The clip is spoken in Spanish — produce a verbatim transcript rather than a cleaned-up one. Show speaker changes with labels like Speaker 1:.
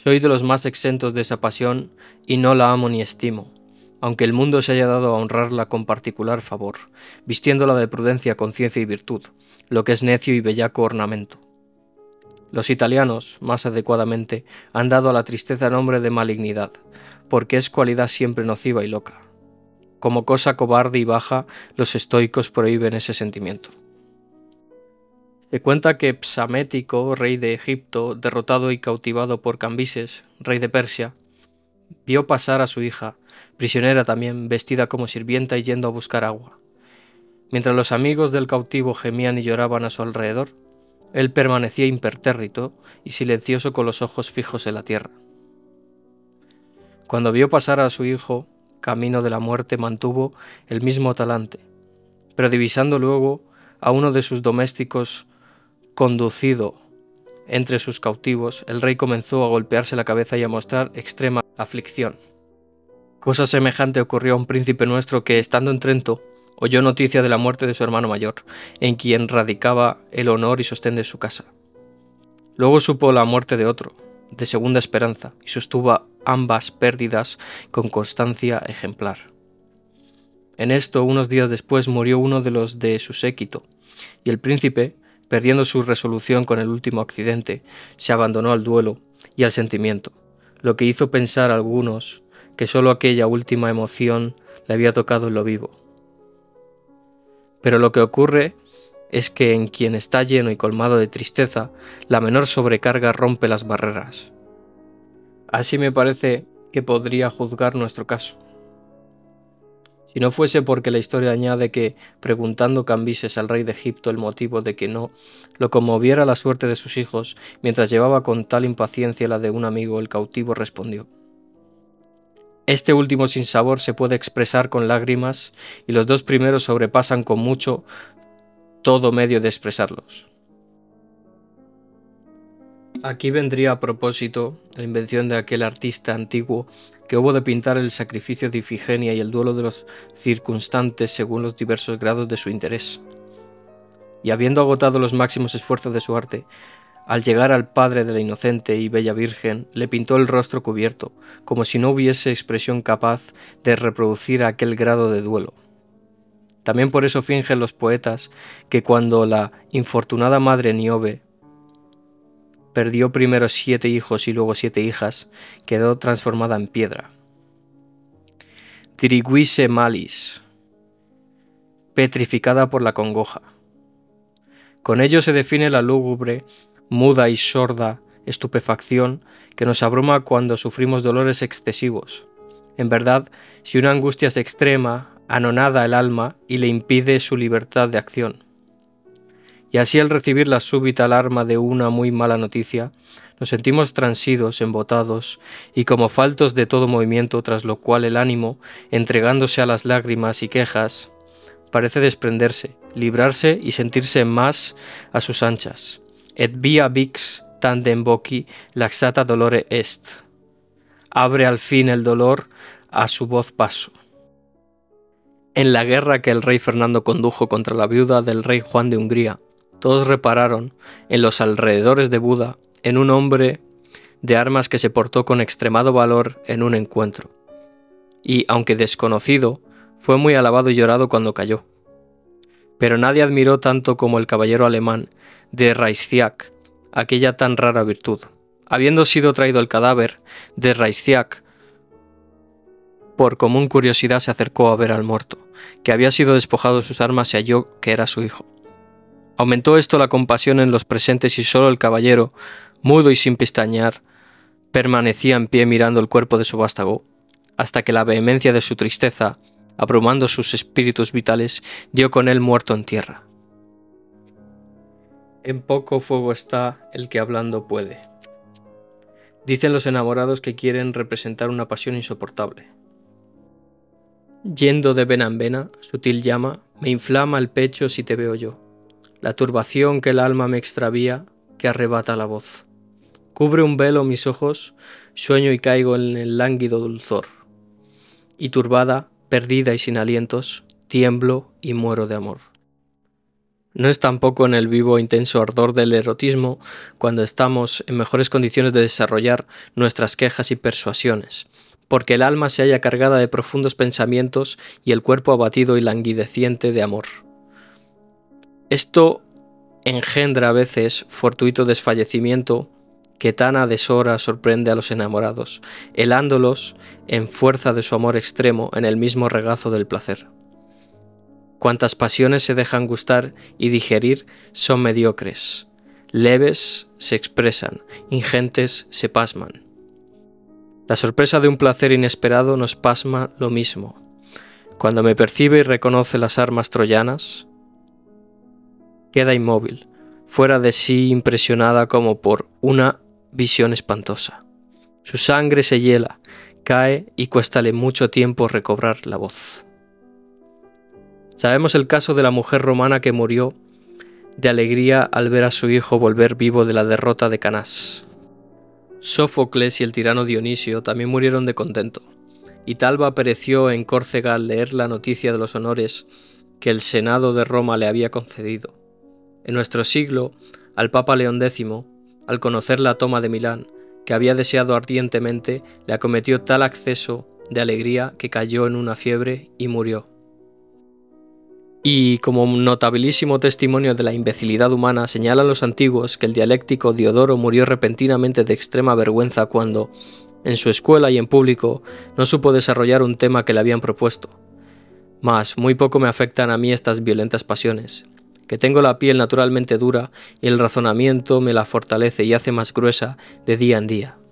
Speaker 1: Soy de los más exentos de esa pasión y no la amo ni estimo, aunque el mundo se haya dado a honrarla con particular favor, vistiéndola de prudencia, conciencia y virtud, lo que es necio y bellaco ornamento. Los italianos, más adecuadamente, han dado a la tristeza nombre de malignidad, porque es cualidad siempre nociva y loca. Como cosa cobarde y baja, los estoicos prohíben ese sentimiento. Se cuenta que Psamético, rey de Egipto, derrotado y cautivado por Cambises, rey de Persia, vio pasar a su hija, prisionera también, vestida como sirvienta y yendo a buscar agua. Mientras los amigos del cautivo gemían y lloraban a su alrededor, él permanecía impertérrito y silencioso con los ojos fijos en la tierra. Cuando vio pasar a su hijo, camino de la muerte, mantuvo el mismo talante, pero divisando luego a uno de sus domésticos conducido entre sus cautivos, el rey comenzó a golpearse la cabeza y a mostrar extrema aflicción. Cosa semejante ocurrió a un príncipe nuestro que, estando en Trento, oyó noticia de la muerte de su hermano mayor, en quien radicaba el honor y sostén de su casa. Luego supo la muerte de otro, de segunda esperanza, y sostuvo ambas pérdidas con constancia ejemplar. En esto, unos días después, murió uno de los de su séquito, y el príncipe, perdiendo su resolución con el último accidente, se abandonó al duelo y al sentimiento, lo que hizo pensar a algunos que sólo aquella última emoción le había tocado en lo vivo. Pero lo que ocurre es que en quien está lleno y colmado de tristeza, la menor sobrecarga rompe las barreras. Así me parece que podría juzgar nuestro caso. Si no fuese porque la historia añade que, preguntando Cambises al rey de Egipto el motivo de que no lo conmoviera la suerte de sus hijos, mientras llevaba con tal impaciencia la de un amigo, el cautivo respondió: este último sinsabor se puede expresar con lágrimas, y los dos primeros sobrepasan con mucho todo medio de expresarlos. Aquí vendría a propósito la invención de aquel artista antiguo que hubo de pintar el sacrificio de Ifigenia y el duelo de los circunstantes según los diversos grados de su interés. Y habiendo agotado los máximos esfuerzos de su arte, al llegar al padre de la inocente y bella Virgen, le pintó el rostro cubierto, como si no hubiese expresión capaz de reproducir aquel grado de duelo. También por eso fingen los poetas que cuando la infortunada madre Níobe perdió primero siete hijos y luego siete hijas, quedó transformada en piedra. Diriguisse malis, petrificada por la congoja. Con ello se define la lúgubre, muda y sorda estupefacción que nos abruma cuando sufrimos dolores excesivos. En verdad, si una angustia es extrema, anonada el alma y le impide su libertad de acción. Y así al recibir la súbita alarma de una muy mala noticia, nos sentimos transidos, embotados y como faltos de todo movimiento, tras lo cual el ánimo, entregándose a las lágrimas y quejas, parece desprenderse, librarse y sentirse más a sus anchas. Et via vix tandem voci laxata dolore est. Abre al fin el dolor a su voz paso. En la guerra que el rey Fernando condujo contra la viuda del rey Juan de Hungría, todos repararon, en los alrededores de Buda, en un hombre de armas que se portó con extremado valor en un encuentro, y, aunque desconocido, fue muy alabado y llorado cuando cayó. Pero nadie admiró tanto como el caballero alemán de Reistiak aquella tan rara virtud. Habiendo sido traído el cadáver de Reistiak, por común curiosidad se acercó a ver al muerto, que había sido despojado de sus armas y halló que era su hijo. Aumentó esto la compasión en los presentes y solo el caballero, mudo y sin pestañear, permanecía en pie mirando el cuerpo de su vástago, hasta que la vehemencia de su tristeza, abrumando sus espíritus vitales, dio con él muerto en tierra. En poco fuego está el que hablando puede. Dicen los enamorados que quieren representar una pasión insoportable. Yendo de vena en vena, sutil llama, me inflama el pecho si te veo yo. La turbación que el alma me extravía, que arrebata la voz. Cubre un velo mis ojos, sueño y caigo en el lánguido dulzor. Y turbada, perdida y sin alientos, tiemblo y muero de amor. No es tampoco en el vivo e intenso ardor del erotismo cuando estamos en mejores condiciones de desarrollar nuestras quejas y persuasiones, porque el alma se halla cargada de profundos pensamientos y el cuerpo abatido y languideciente de amor. Esto engendra a veces fortuito desfallecimiento que tan a deshora sorprende a los enamorados, helándolos en fuerza de su amor extremo en el mismo regazo del placer. Cuantas pasiones se dejan gustar y digerir son mediocres, leves se expresan, ingentes se pasman. La sorpresa de un placer inesperado nos pasma lo mismo. Cuando me percibe y reconoce las armas troyanas, queda inmóvil, fuera de sí, impresionada como por una visión espantosa. Su sangre se hiela, cae y cuéstale mucho tiempo recobrar la voz. Sabemos el caso de la mujer romana que murió de alegría al ver a su hijo volver vivo de la derrota de Canás. Sófocles y el tirano Dionisio también murieron de contento, y Talba pereció en Córcega al leer la noticia de los honores que el Senado de Roma le había concedido. En nuestro siglo, al Papa León décimo, al conocer la toma de Milán, que había deseado ardientemente, le acometió tal acceso de alegría que cayó en una fiebre y murió. Y como notabilísimo testimonio de la imbecilidad humana, señalan los antiguos que el dialéctico Diodoro murió repentinamente de extrema vergüenza cuando, en su escuela y en público, no supo desarrollar un tema que le habían propuesto. Mas muy poco me afectan a mí estas violentas pasiones, que tengo la piel naturalmente dura y el razonamiento me la fortalece y hace más gruesa de día en día.